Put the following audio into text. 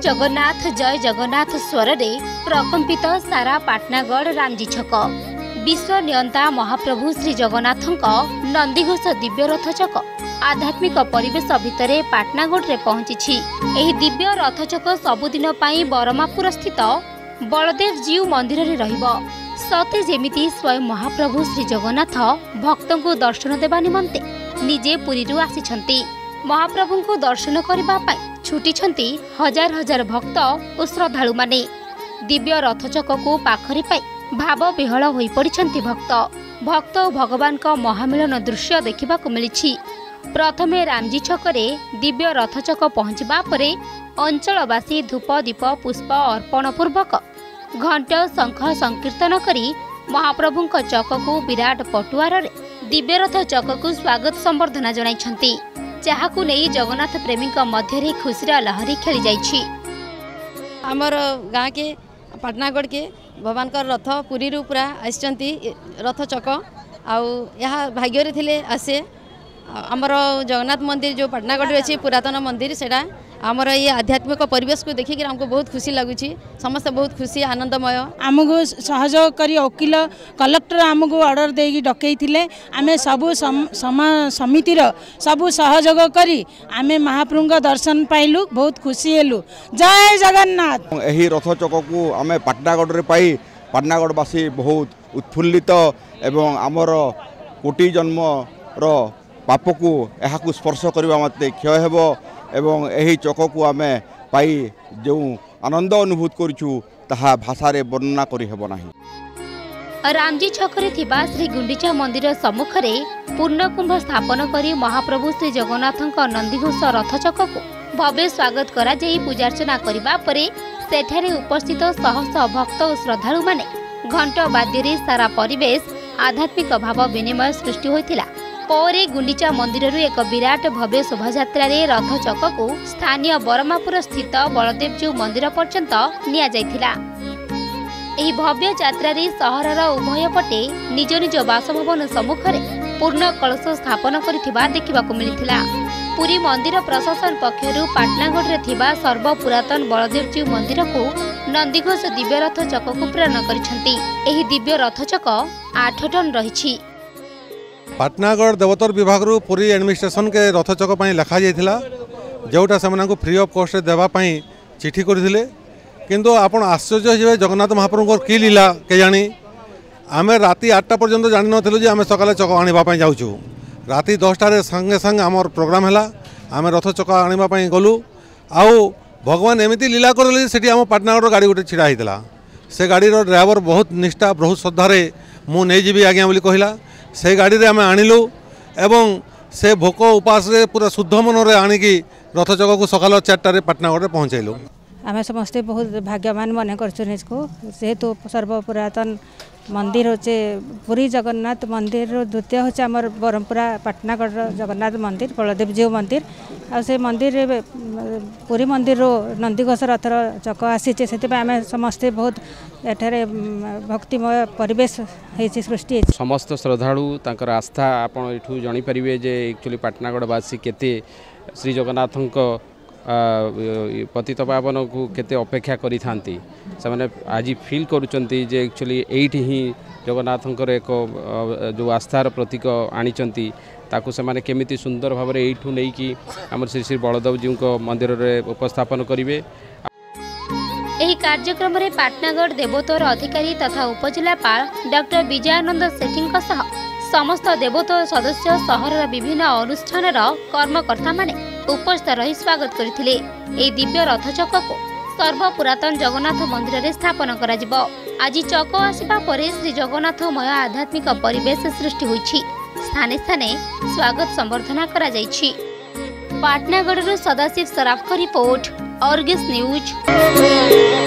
जय जगन्नाथ स्वर रे प्रकंपित सारा पाटनागढ़ रामजी छक। विश्व नियंता महाप्रभु श्री जगन्नाथक नंदीघोष दिव्य रथ चक आध्यात्मिक परिवेश भितर पाटनागढ़ रे पहुंची। एही दिव्य रथ चक सबुदिन पाई बरमापुर स्थित बलदेव जीव मंदिर रे रहिबो। सते जेमिति स्वयं महाप्रभु श्री जगन्नाथ भक्तों को दर्शन देवा निमंते निजे पुरी आसी महाप्रभु को दर्शन करने छुटी हजार हजार भक्त और श्रद्धालु माने। दिव्य रथचक को पाखरी पाई भाव विहल हो पड़ती भक्त और भगवान का महामिलन दृश्य देखा मिली। प्रथमे रामजी छकरे दिव्य रथचक पहुंचवा परे अंचलवासी धूप दीप पुष्प अर्पण पूर्वक घंट शंख संकीर्तन करी महाप्रभु चक को विराट पटुआर दिव्य रथ चक को स्वागत संबर्धना जनाइछंती। जहाकू नहीं जगन्नाथ प्रेमी मध्य खुशीर लहरी खेली जाइछि। आमर गाँ के पाटनागढ़ के भगवान का रथ पुरी पूरा आसी रथ चक आउ भाग्य थिले आसे। आमर जगन्नाथ मंदिर जो पाटनागढ़ अच्छे पुरातन मंदिर सेटा आमर ये आध्यात्मिक परिवेश को देखिक हमको बहुत खुशी लगुच। समस्त बहुत खुशी आनंदमय। आमको सहयोग करी वकील कलेक्टर आमको ऑर्डर देकी डकई थिले। आमे सबु समितिर सबु सहयोग करी आमे महाप्रभु का दर्शन पाइलु। बहुत खुशी हेलु। जय जगन्नाथ। एही रथ चक को आमे पाटनागढ़ रे पाई पाटनागढ़वासी बहुत उत्फुल्लित एवं आमर कोटि जन्म रो पाप को यह स्पर्श करने मत क्षय हेब एवं यही चक को आम पाई जो आनंद अनुभूत करूँ ताहा भाषा रे वर्णना करि हेब नाही। रामजी छकरे थिबा श्री गुंडीचा मंदिर सम्मुख रे पूर्णकुंभ स्थापन करी महाप्रभु श्री जगन्नाथक नंदीघोष रथ चक को भव्य स्वागत करा जाई पूजार्चना करिबा परे सेठारे उपस्थित शह शह भक्त और श्रद्धालु माने घंट वाद्य सारा परिवेश आध्यात्मिक भाव विनिमय सृष्टि होइथिला। परे गुंडीचा मंदिर एक विराट भव्य शोभायात्रा रथ चक को स्थानीय बरमापुर स्थित बलदेवजीव मंदिर पर्यंत निया जाइथिला। एही भव्य यात्रा सहरर उभय पटे निज निज बासभवन सम्मुख में पूर्ण कलश स्थापन करिथिबा देखिबाकु मिलिथिला। पुरी मंदिर प्रशासन पक्षरु पाटनागढ़ रे थिबा सर्वपुरातन बलदेवजीव मंदिर को नंदीघोष दिव्य रथ चक को प्रेरण करिसेंती। एही दिव्य रथ चक 8 टन रहिछि। पाटनागढ़ देवोत्तर विभाग रु पुरी एडमिनिस्ट्रेशन के रथ चक लिखा जाइथिला जोटा से फ्री ऑफ कॉस्ट देवाई चिठी करथिले। किंतु आपण आश्चर्य हे जगन्नाथ महाप्रभु की लीला के जानी आमे राति 8टा पर्यंत जानि नथिलु जे आमे सकाले चक आनिबा पई जाउछु। राति 10टारे संगे संगे आमर प्रोग्राम हैला। आमे रथ चक आनिबा पई गलु आउ भगवान एमिति लीला करले सेठी आम पाटनागढ़ गाड़ी गोटे छिड़ा होता। से गाड़ी ड्राइवर बहुत निष्ठा बहुत श्रद्धारे मु नहीं जीवी आज्ञा बोली कहला। से गाड़ी रे आमे आनिलु एवं से भोक उपास रे पूरा शुद्ध मन रे आनिकी रथ चक को सकाल 4टारे पाटनागढ़ पहुँचेलु। आमे समस्ते बहुत भाग्यवान मन करछन इसको। जेहेतु सर्वपुरातन मंदिर होचे पुरी जगन्नाथ मंदिर द्वितीय होचे आमर बरमपुरा पाटनागढ़ जगन्नाथ मंदिर बलदेवजीव मंदिर आ से मंदिर पुरी मंदिर नंदीघोष रथर चक आसीचे से आमे समस्ते बहुत एठारे भक्तिमय परिवेश हेछि सृष्टि। समस्त श्रद्धालु तांकर आस्था आपण एठू जानि परिबे जे एक्चुअली पाटनागढ़वासी केते श्री जगन्नाथक पतित पावन को केते अपेक्षा करि थांती से माने आज फील करूचंती जे एक्चुअली एठी ही जगन्नाथंकर एक जो आस्थार प्रतीक आनिचंती ताकू से माने केमिति सुंदर भाव रे एठू नै कि हमर श्री श्री बलदेव जी को मंदिर रे उपस्थापन करिवे। एही कार्यक्रम रे पाटनागढ़ देवोत्तर अधिकारी तथा उपजिलापाल डॉक्टर विजयानंद सेठी सह समस्त देवोत्तर सदस्य सहरर विभिन्न अनुष्ठान कर्मकर्ता माने उपस्थित रही स्वागत करथिले। एही दिव्य रथ चक को सर्वपुरातन जगन्नाथ मंदिर रे स्थापन करा जिवो। आज चक आसिबा परे श्री जगन्नाथमय आध्यात्मिक परिवेश सृष्टि होइछि। स्थाने स्थाने स्वागत संबर्धना करा जाइछि। पाटनागढ़ सदाशिव सराफ का रिपोर्ट, अर्गस न्यूज।